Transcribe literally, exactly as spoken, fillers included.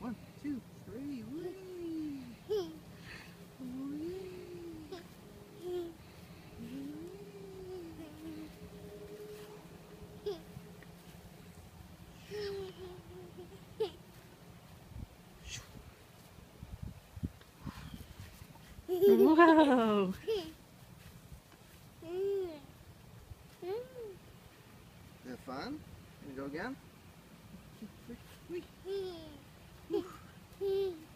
One, two, three. Whee! Whoa! Is it fun? Can we go again? Hmm.